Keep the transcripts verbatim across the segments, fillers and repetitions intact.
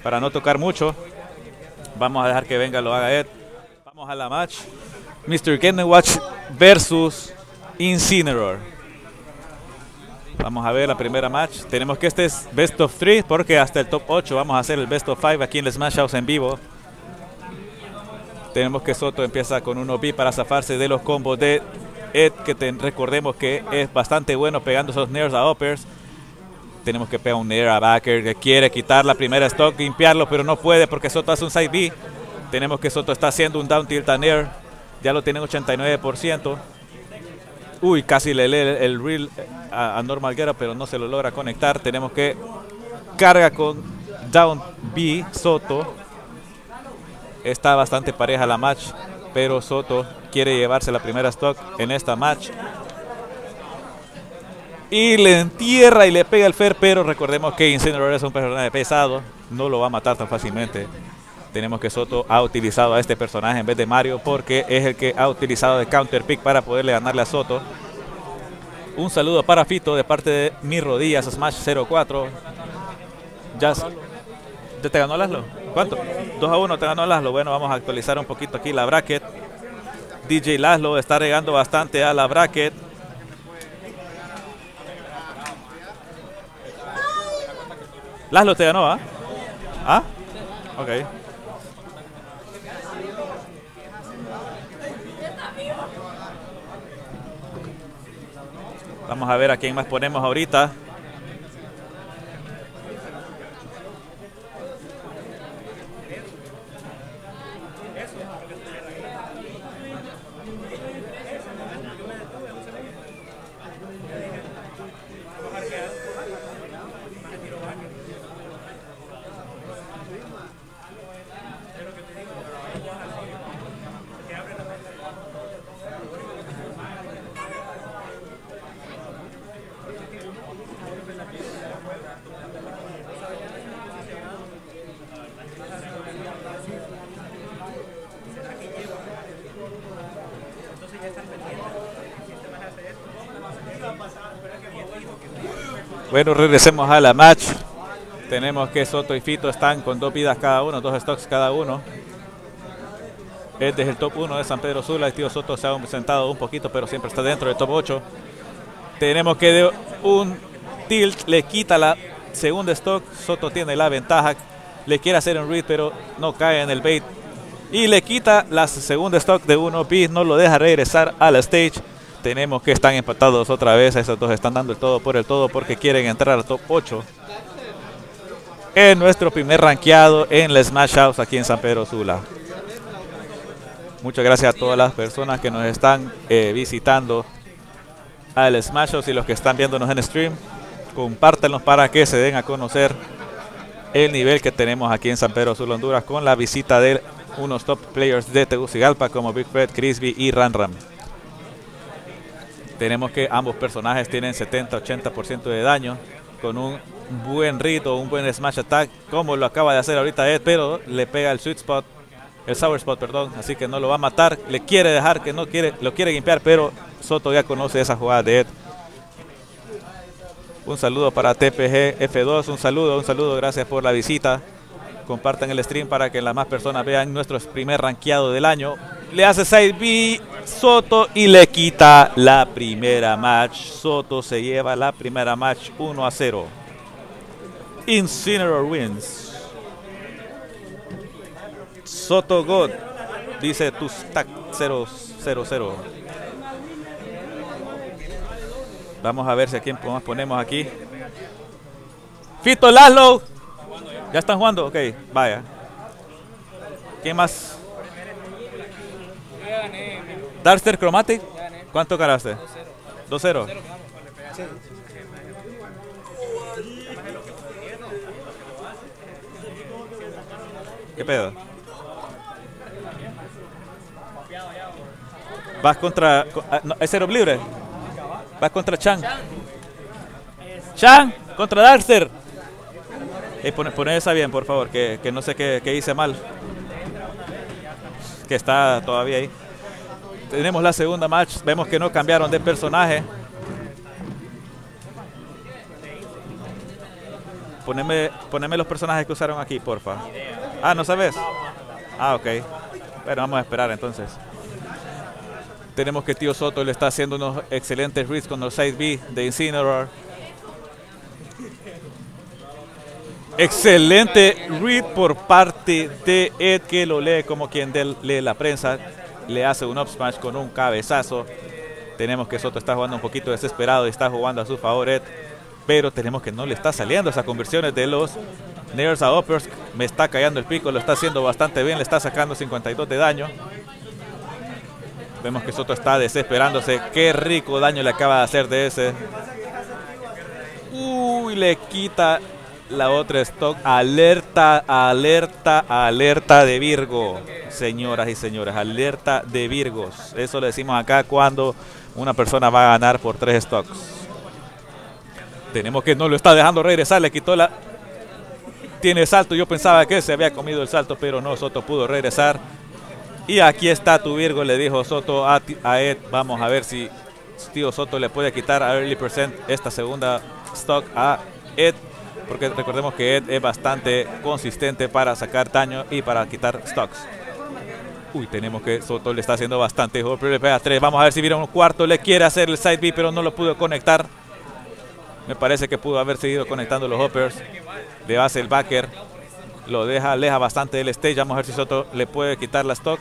para no tocar mucho. Vamos a dejar que venga, lo haga Ed. Vamos a la match. mister Kennewatt versus Incineroar. Vamos a ver la primera match. Tenemos que este es best of three porque hasta el top ocho vamos a hacer el best of five aquí en el Smash House en vivo. Tenemos que Soto empieza con un O B para zafarse de los combos de Ed, que te, recordemos que es bastante bueno pegando esos nairs a uppers. Tenemos que pegar un nair a backer que quiere quitar la primera stock, limpiarlo, pero no puede porque Soto hace un side B. Tenemos que Soto está haciendo un down tilt a nair. Ya lo tienen ochenta y nueve por ciento. Uy, casi le lee el, el reel a, a Normal Guerra, pero no se lo logra conectar. Tenemos que carga con down B Soto. Está bastante pareja la match, pero Soto quiere llevarse la primera stock en esta match. Y le entierra y le pega el fair, pero recordemos que Incineroar es un personaje pesado. No lo va a matar tan fácilmente. Tenemos que Soto ha utilizado a este personaje en vez de Mario porque es el que ha utilizado de counter pick para poderle ganarle a Soto. Un saludo para Fito de parte de Mis Rodillas Smash cero cuatro. Ya, ¿ya te ganó Laszlo? ¿Cuánto? dos a uno te ganó Laszlo. Bueno, vamos a actualizar un poquito aquí la bracket. D J Laszlo está regando bastante a la bracket. Laszlo te ganó, ¿ah? ¿Ah? Ok. Vamos a ver a quién más ponemos ahorita. Bueno, regresemos a la match. Tenemos que Soto y Fito están con dos vidas cada uno, dos stocks cada uno. Es desde el top uno de San Pedro Sula. El tío Soto se ha sentado un poquito, pero siempre está dentro del top ocho. Tenemos que de un tilt le quita la segunda stock. Soto tiene la ventaja. Le quiere hacer un read, pero no cae en el bait. Y le quita la segunda stock de uno B. No lo deja regresar a la stage. Tenemos que están empatados otra vez. Esos dos están dando el todo por el todo porque quieren entrar al top ocho. En nuestro primer rankeado en la Smash House aquí en San Pedro Sula. Muchas gracias a todas las personas que nos están eh, visitando al Smash House y los que están viéndonos en stream. Compártanlos para que se den a conocer el nivel que tenemos aquí en San Pedro Sula, Honduras, con la visita de unos top players de Tegucigalpa como Big Fred, Crispy y Ran Ram. Tenemos que ambos personajes tienen setenta a ochenta por ciento de daño con un buen rito, un buen smash attack como lo acaba de hacer ahorita Ed, pero le pega el sweet spot, el sour spot, perdón, así que no lo va a matar. Le quiere dejar que no quiere, lo quiere limpiar, pero Soto ya conoce esa jugada de Ed. Un saludo para T P G F dos, un saludo, un saludo, gracias por la visita. Compartan el stream para que las más personas vean nuestro primer rankeado del año. Le hace side B Soto y le quita la primera match. Soto se lleva la primera match uno a cero. Incineroar wins. Soto God, dice tu stack cero cero cero. Vamos a ver si a quién más ponemos aquí. Fito, Laszlo. ¿Ya están jugando? Ok, vaya. ¿Quién más? Darkster Chromatic. ¿Cuánto ganaste? dos cero. ¿Qué pedo? Vas contra... No, ¿es cero libre? Vas contra Chan. Chan contra Darkster. Hey, pone, pone esa bien, por favor, que, que no sé qué, qué hice mal. Que está todavía ahí. Tenemos la segunda match. Vemos que no cambiaron de personaje. poneme, poneme los personajes que usaron aquí, porfa. Ah, ¿no sabes? Ah, ok. Bueno, vamos a esperar entonces. Tenemos que Tío Soto le está haciendo unos excelentes reads con los side B de Incineroar. Excelente read por parte de Ed, que lo lee como quien de, lee la prensa. Le hace un up smash con un cabezazo. Tenemos que Soto está jugando un poquito desesperado y está jugando a su favor Ed. Pero tenemos que no le está saliendo esas conversiones de los Nairs a uppers. Me está callando el pico, lo está haciendo bastante bien. Le está sacando cincuenta y dos de daño. Vemos que Soto está desesperándose. Qué rico daño le acaba de hacer de ese. Uy, le quita la otra stock. Alerta, alerta, alerta de Virgo. Señoras y señores, alerta de Virgos. Eso le decimos acá cuando una persona va a ganar por tres stocks. Tenemos que no lo está dejando regresar. Le quitó la... Tiene salto. Yo pensaba que se había comido el salto, pero no. Soto pudo regresar. Y aquí está tu Virgo, le dijo Soto a, a Ed. Vamos a ver si Tío Soto le puede quitar a Early Percent esta segunda stock a Ed. Porque recordemos que Ed es bastante consistente para sacar daño y para quitar stocks. Uy, tenemos que Soto le está haciendo bastante. Le pega tres. Vamos a ver si viene un cuarto. Le quiere hacer el side B, pero no lo pudo conectar. Me parece que pudo haber seguido conectando los hoppers. Le hace el backer. Lo deja, aleja bastante del stage. Vamos a ver si Soto le puede quitar la stock.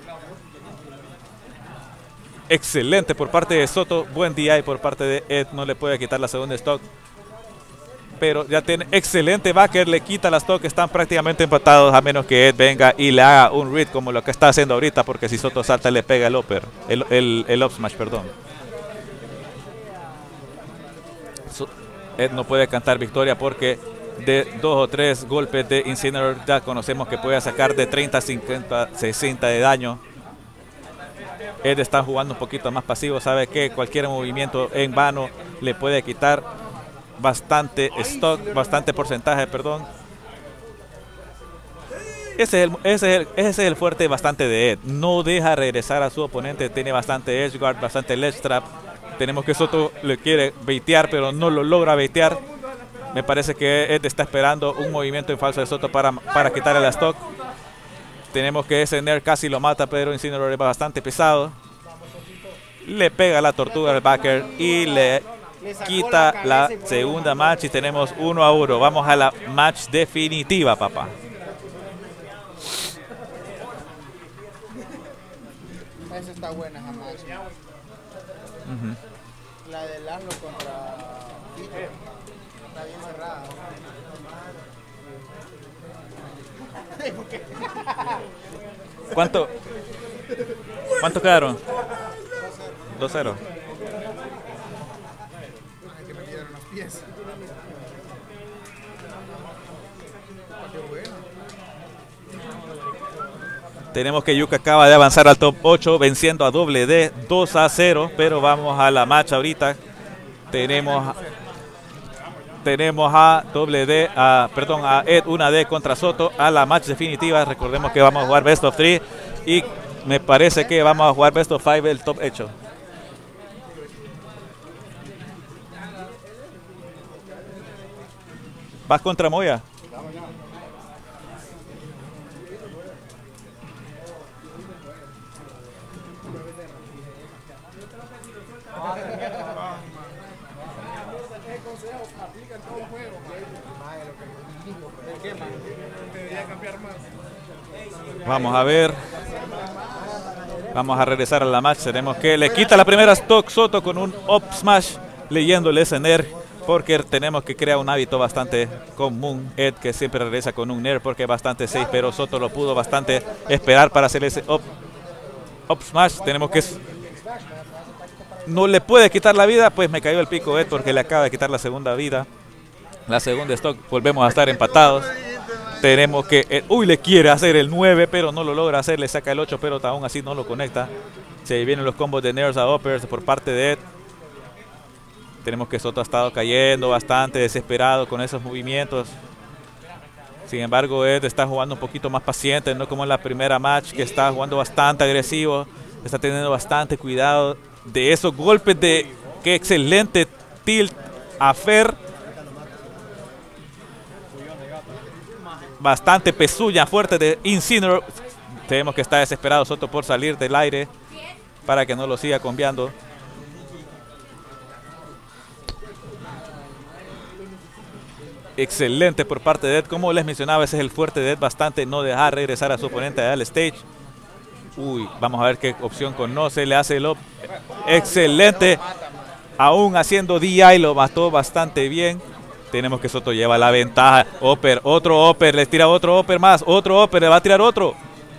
Excelente por parte de Soto. Buen D I por parte de Ed. No le puede quitar la segunda stock. Pero ya tiene excelente backer. Le quita la stock. Están prácticamente empatados a menos que Ed venga y le haga un read como lo que está haciendo ahorita. Porque si Soto salta le pega el upper. El, el, el up smash, perdón. Ed no puede cantar victoria porque de dos o tres golpes de Incineroar ya conocemos que puede sacar de treinta, cincuenta, sesenta de daño. Ed está jugando un poquito más pasivo, sabe que cualquier movimiento en vano le puede quitar bastante stock, bastante porcentaje, perdón. Ese es, el, ese, es el, ese es el fuerte bastante de Ed. No deja regresar a su oponente, tiene bastante edge guard, bastante ledge trap. Tenemos que Soto le quiere baitear, pero no lo logra baitear. Me parece que Ed está esperando un movimiento en falso de Soto para, para quitarle la stock. Tenemos que ese Nair casi lo mata, pero Incineroar es bastante pesado. Le pega la tortuga al backer y le quita la segunda match. Y tenemos uno a uno. Vamos a la match definitiva, papá. Esa está buena, esa match. Uh-huh. La de Laszlo contra Fito está bien cerrada. ¿Cuánto? ¿Cuánto quedaron? dos cero. Hay que me quedaron los pies. Qué bueno. Tenemos que Yuka acaba de avanzar al top ocho venciendo a Doble D dos a cero, pero vamos a la match ahorita. Tenemos tenemos a Doble D, a, perdón, a Ed una D contra Soto a la match definitiva. Recordemos que vamos a jugar Best of tres y me parece que vamos a jugar Best of cinco el top ocho. ¿Vas contra Moya? Vamos a ver. Vamos a regresar a la match. Tenemos que le quita la primera stock Soto con un up smash leyéndole ese Nair, porque tenemos que crear un hábito bastante común. Ed que siempre regresa con un Nair porque es bastante safe, pero Soto lo pudo bastante esperar para hacer ese up, up smash. Tenemos que no le puede quitar la vida, pues me cayó el pico Ed porque le acaba de quitar la segunda vida. La segunda stock, volvemos a estar empatados. Tenemos que, eh, uy, le quiere hacer el nueve, pero no lo logra hacer, le saca el ocho, pero aún así no lo conecta. Se vienen los combos de Nairs a uppers por parte de Ed. Tenemos que Soto ha estado cayendo bastante desesperado con esos movimientos. Sin embargo, Ed está jugando un poquito más paciente, no como en la primera match, que está jugando bastante agresivo. Está teniendo bastante cuidado de esos golpes de, qué excelente tilt a Fer. bastante pezuña fuerte de Incineroar. Tenemos que estar desesperado Soto por salir del aire para que no lo siga combiando. Excelente por parte de Ed. Como les mencionaba, ese es el fuerte de Ed, bastante no dejar regresar a su oponente al stage. Uy, vamos a ver qué opción conoce. Le hace el up. Excelente. Aún haciendo D I, lo mató bastante bien. Tenemos que Soto lleva la ventaja. Upper, otro upper, le tira otro upper más. Otro upper, le va a tirar otro.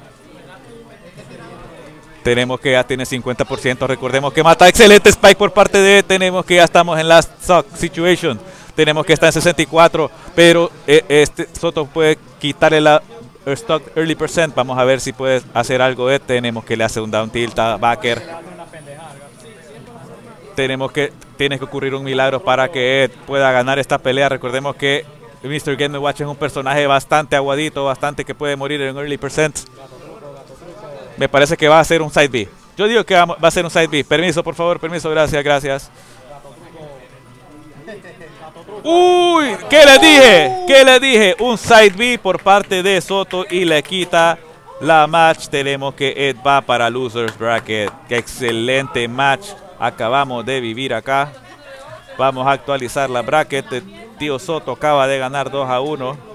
Tenemos que ya tiene cincuenta por ciento. Recordemos que mata. Excelente spike por parte de Ed. Tenemos que ya estamos en last suck situation. Tenemos que estar en sesenta y cuatro. Pero eh, este Soto puede quitarle la stock early percent. Vamos a ver si puede hacer algo Ed. Tenemos que le hace un down tilt a Backer. Tenemos que, tiene que ocurrir un milagro para que Ed pueda ganar esta pelea. Recordemos que mister Game and Watch es un personaje bastante aguadito, bastante que puede morir en early percent. Me parece que va a ser un side B. Yo digo que va, va a ser un side B. Permiso, por favor, permiso, gracias, gracias. Uy, ¿qué les dije? ¿Qué les dije? Un side B por parte de Soto y le quita la match. Tenemos que Ed va para Losers Bracket. Qué excelente match acabamos de vivir acá. Vamos a actualizar la bracket. Tío Soto acaba de ganar dos a uno.